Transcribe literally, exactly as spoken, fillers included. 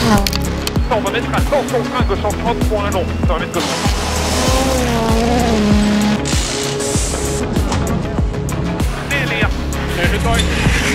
On va mettre à cent sur le frein, gauche cent trente pour un long. Ça va mettre gauche. Clear. Je t'arrête.